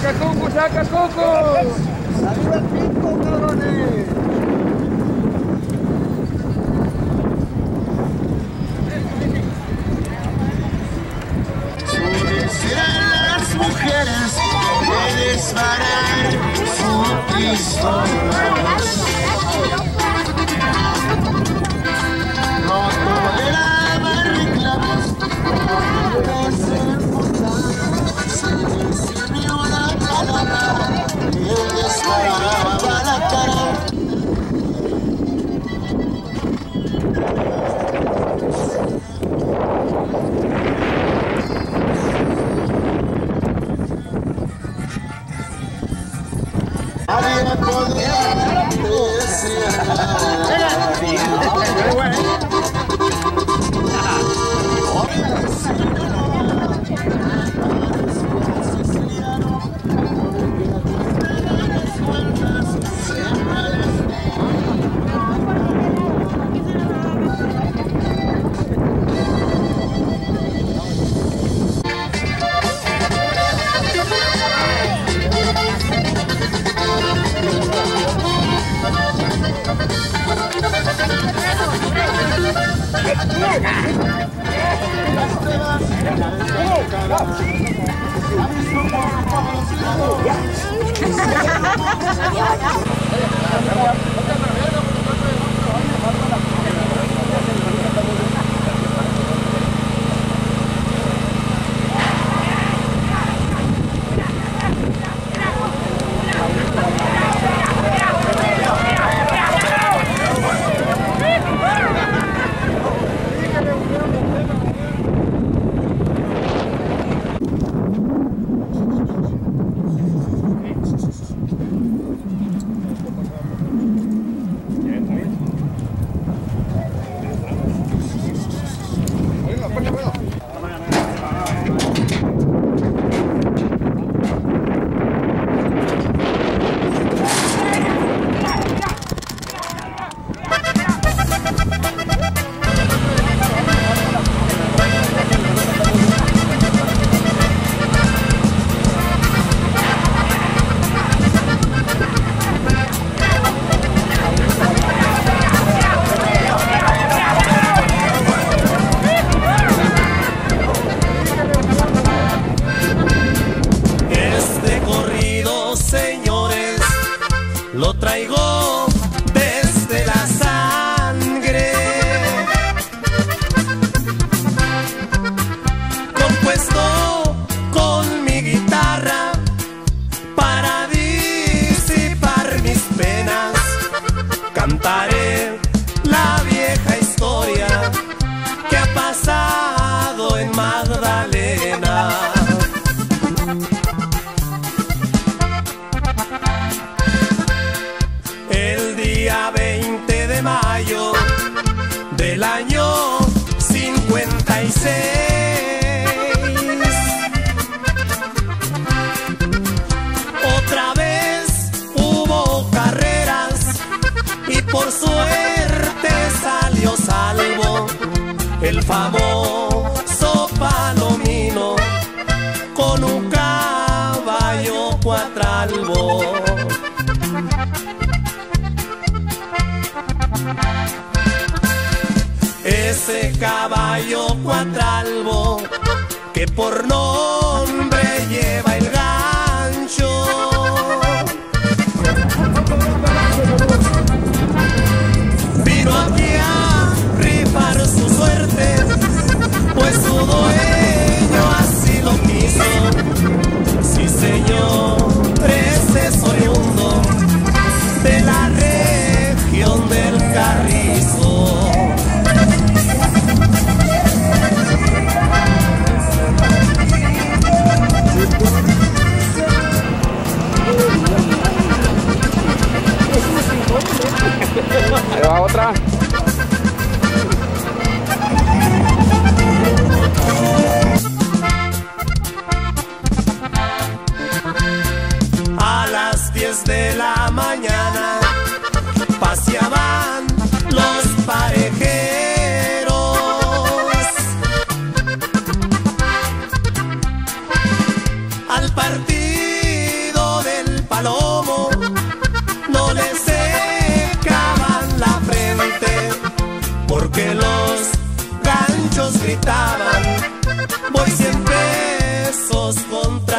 ¡Saca Coco! ¡Arriba el pico, cabrones! Serán las mujeres que disparan su pistola. No toleraba reclamos, no ser votar. Si recibió una palabra, él disparaba la cara. Nadie podría decir lo traigo desde la sangre, compuesto con mi guitarra para disipar mis penas. Cantaré la vieja historia que ha pasado en Magdalena. El día 20 de mayo del año 56, otra vez hubo carreras y por suerte salió salvo el famoso Palomino con un caballo cuatralbo. Ese caballo cuatralbo que por nombre lleva el gancho, vino aquí a rifar su suerte, pues su dueño así lo quiso. Sí, señor, ese es oriundo de la región del Carrizo. besos contra